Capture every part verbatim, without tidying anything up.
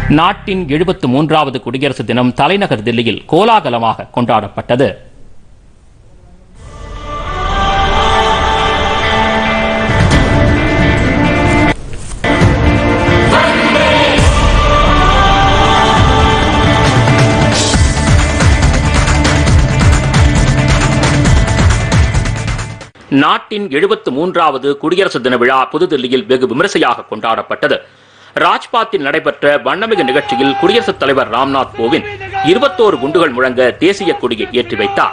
நாட்டின் எழுபத்து மூன்றாவது குடியரசு தினம் தலைநகர் தில்லியில் கோலாகலமாக கொண்டாடப்பட்டது. நாட்டின் எழுபத்து மூன்றாவது குடியரசு தின விழா புதுதில்லியில் வெகு விமரிசையாக கொண்டாடப்பட்டது. ராஜ்பாத்தில் நடைபெற்ற வண்ணமிகு நிகழ்ச்சியில் குடியரசுத் தலைவர் ராம்நாத் கோவிந்த் இருபத்தோரு குண்டுகள் முழங்க தேசிய கொடியை ஏற்றி வைத்தார்.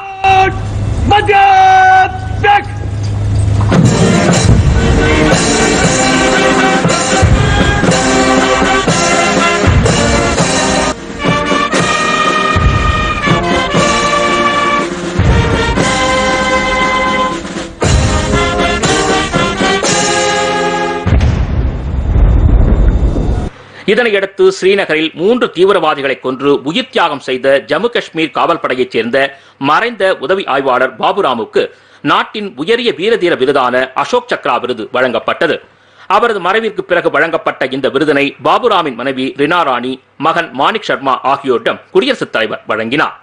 இதனையடுத்து ஸ்ரீநகரில் மூன்று தீவிரவாதிகளை கொன்று உயிர் தியாகம் செய்த ஜம்மு காஷ்மீர் காவல்படையைச் சேர்ந்த மறைந்த உதவி ஆய்வாளர் பாபுராமுக்கு நாட்டின் உயரிய வீரதீர விருதான அசோக் சக்ரா விருது வழங்கப்பட்டது. அவரது மறைவிற்கு பிறகு வழங்கப்பட்ட இந்த விருதினை பாபுராமின் மனைவி ரினா ராணி, மகன் மாணிக் சர்மா ஆகியோரிடம் குடியரசுத் தலைவர் வழங்கினார்.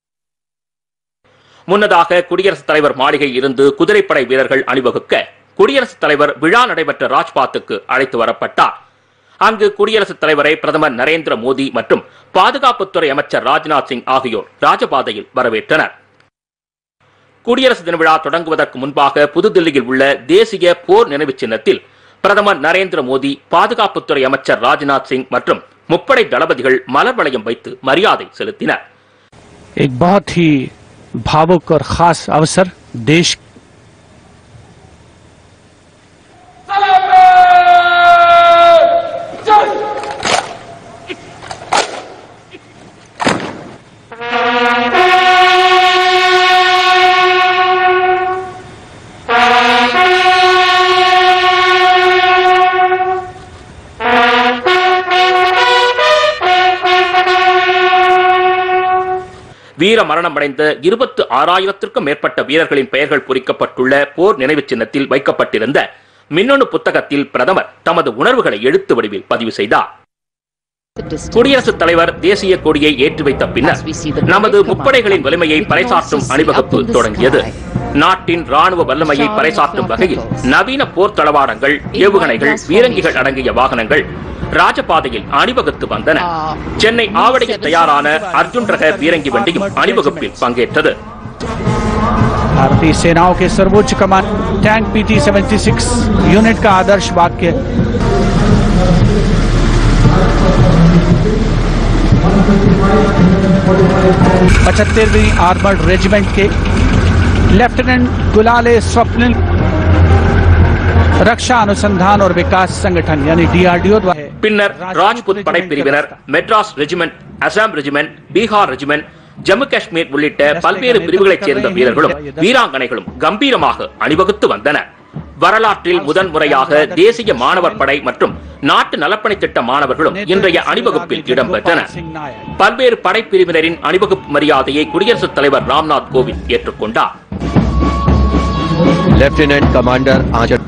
முன்னதாக குடியரசுத் தலைவர் மாளிகையில் இருந்து குதிரைப்படை வீரர்கள் அணிவகுக்க குடியரசுத் தலைவர் விழா நடைபெற்ற ராஜ்பாத்துக்கு அழைத்து வரப்பட்டார். அங்கு குடியரசுத் தலைவரை பிரதமர் நரேந்திர மோடி மற்றும் பாதுகாப்புத்துறை அமைச்சர் ராஜ்நாத் சிங் ஆகியோர் ராஜபாதையில் வரவேற்றனர். குடியரசு தின விழா தொடங்குவதற்கு முன்பாக புதுதில்லியில் உள்ள தேசிய போர் நினைவு சின்னத்தில் பிரதமர் நரேந்திர மோடி, பாதுகாப்புத்துறை அமைச்சர் ராஜ்நாத் சிங் மற்றும் முப்படை தளபதிகள் மலர் வளையம் வைத்து மரியாதை செலுத்தினர். एक बहुत ही भावुक और खास अवसर देश வீர மரணம் அடைந்த இருபத்தி ஆறாயிரத்திற்கும் மேற்பட்ட வீரர்களின் பெயர்கள் பொறிக்கப்பட்டுள்ள போர் நினைவு சின்னத்தில் வைக்கப்பட்டிருந்த மின்னணு புத்தகத்தில் பிரதமர் தமது உணர்வுகளை எழுத்து வடிவில் பதிவு செய்தார். குடியரசுத் தலைவர் தேசிய கொடியை ஏற்றி வைத்த பின்னர் நமது முப்படைகளின் வலிமையை பறைசாற்றும் அணிவகுப்பு தொடங்கியது. நாட்டின் ராணுவ வல்லமையை பறைசாற்றும் வகையில் நவீன போர் தளவாடங்கள், ஏவுகணைகள், பீரங்கிகள் அடங்கிய வாகனங்கள் ராஜபாதையில் அணிவகுத்து வந்தன. சென்னை ஆவடியில் தயாரான அர்ஜுன் ரக பீரங்கி வண்டியும் அணிவகுப்பில் பங்கேற்றது. भारतीय सेनाओं के सर्वोच्च कमान टैंक पीटी छिहत्तर यूनिट का आदर्श वाक्य पचहत्तरवीं आर्मर्ड रेजिमेंट के लेफ्टिनेंट गुलाले स्वप्निल रक्षा अनुसंधान और विकास संगठन यानी डीआरडीओ द्वारा பின்னர் ராஜ்புத் படைப்பிரிவினர், Madras regiment, Assam regiment, Bihar regiment, Jammu Kashmir உள்ளிட்ட பல்வேறு பிரிவுகளைச் சேர்ந்த வீரர்களும் வீராங்கனைகளும் கம்பீரமாக அணிவகுத்து வந்தனர். வரலாற்றில் முதன் முறையாக தேசிய மாணவர் படை மற்றும் நாட்டு நலப்பணி திட்ட மாணவர்களும் இன்றைய அணிவகுப்பில் இடம்பெற்றனர். பல்வேறு படைப்பிரிவினரின் அணிவகுப்பு மரியாதையை குடியரசுத் தலைவர் ராம்நாத் கோவிந்த் ஏற்றுக்கொண்டார். लेफ्टिनेंट कमांडर आचरण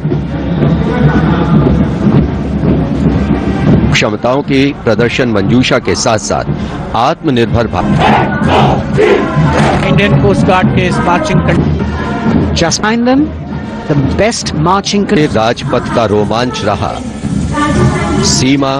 क्षमताओं की प्रदर्शन मंजूषा के साथ साथ आत्मनिर्भर भारत इंडियन कोस्ट गार्ड के इस marching Just find them the best marching Rajpath का रोमांच रहा. सीमा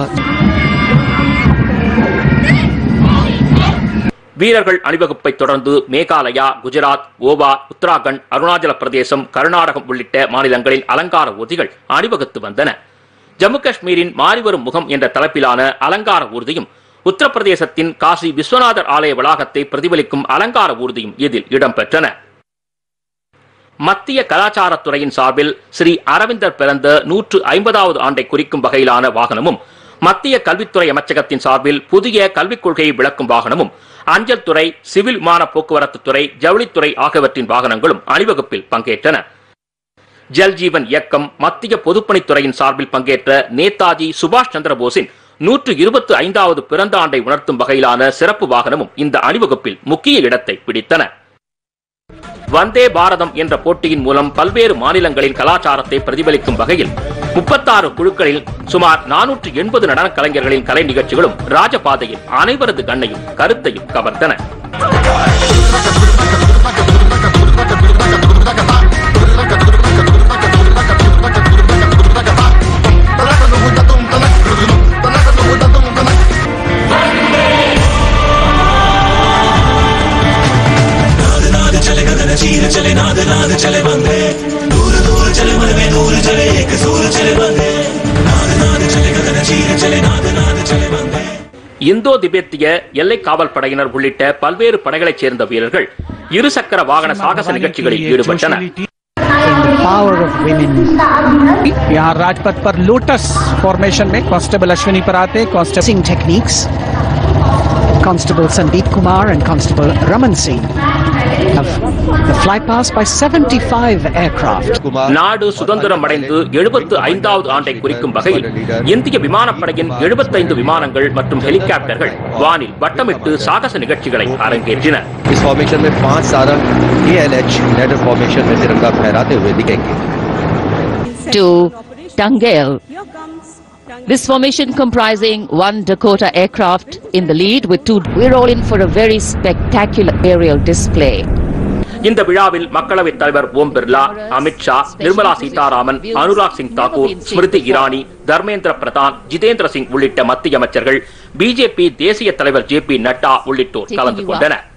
வீரர்கள் அணிவகுப்பை தொடர்ந்து மேகாலயா, குஜராத், கோவா, உத்தராகண்ட், அருணாச்சல பிரதேசம், கர்நாடகம் உள்ளிட்ட மாநிலங்களின் அலங்கார ஊர்திகள் அணிவகுத்து வந்தன. ஜம்மு காஷ்மீரின் மாறிவரும் முகம் என்ற தலைப்பிலான அலங்கார ஊர்தியும், உத்தரப்பிரதேசத்தின் காசி விஸ்வநாதர் ஆலய வளாகத்தை பிரதிபலிக்கும் அலங்கார ஊர்தியும் இதில் இடம்பெற்றன. மத்திய கலாச்சாரத்துறையின் சார்பில் ஸ்ரீ அரவிந்தர் பிறந்த நூற்று ஐம்பதாவது ஆண்டை குறிக்கும் வகையிலான வாகனமும், மத்திய கல்வித்துறை அமைச்சகத்தின் சார்பில் புதிய கல்விக் கொள்கையை விளக்கும் வாகனமும், அஞ்சல் துறை, சிவில் விமான போக்குவரத்து துறை, ஜவுளித்துறை ஆகியவற்றின் வாகனங்களும் அணிவகுப்பில் பங்கேற்றன. ஜல்ஜீவன் இயக்கம், மத்திய பொதுப்பணித்துறையின் சார்பில் பங்கேற்ற நேதாஜி சுபாஷ் சந்திர போஸின் நூற்று இருபத்தி ஐந்தாவது பிறந்த ஆண்டை உணர்த்தும் வகையிலான சிறப்பு வாகனமும் இந்த அணிவகுப்பில் முக்கிய இடத்தை பிடித்தன. வந்தே பாரதம் என்ற போட்டியின் மூலம் பல்வேறு மாநிலங்களின் கலாச்சாரத்தை பிரதிபலிக்கும் வகையில் முப்பத்தாறு குழுக்களில் சுமார் நானூற்று எண்பது நடன கலைஞர்களின் கலை நிகழ்ச்சிகளும் ராஜபாதையில் அனைவரது கண்ணையும் கருத்தையும் கவர்ந்தன. இந்தோ திபெத்திய எல்லை காவல் படையினர் உள்ளிட்ட பல்வேறு படைகளைச் சேர்ந்த வீரர்கள் இருசக்கர வாகன சாகச நிகழ்ச்சிகளில் ஈடுபட்டனர். पावर ऑफ विमेन यहाँ राजपथ पर लोटस फॉर्मेशन में कांस्टेबल अश्विनी पर आते कांस्टेबल टेक्निक्स constable Sandeep Kumar and constable Raman Singh the fly past by seventy-five aircraft. நாடு சுதந்திரம் அடைந்து எழுபத்து ஐந்தாவது ஆண்டை குறிக்கும் வகையில் இந்திய விமானப்படையின் எழுபத்தைந்து விமானங்கள் மற்றும் ஹெலிகாப்டர்கள் வானில் வட்டமிட்டு சாகச நிகழ்ச்சிகளை அரங்கேற்றின. इस फॉर्मेशन में पांच Sarang A L H ladder formation में तिरंगा फहराते हुए दिखेंगे. To Tangel. This formation comprising one Dakota aircraft in the lead with two. We're all in for a very spectacular aerial display. இந்த விழாவில் மக்களவைத் தலைவர் ஓம் பிர்லா, அமித்ஷா, நிர்மலா சீதாராமன், அனுராக் சிங் தாக்கூர், ஸ்மிருதி இரானி, தர்மேந்திர பிரதான், ஜிதேந்திர சிங் உள்ளிட்ட மத்திய அமைச்சர்கள், பிஜேபி தேசிய தலைவர் ஜே பி நட்டா உள்ளிட்டோர் கலந்து கொண்டனர்.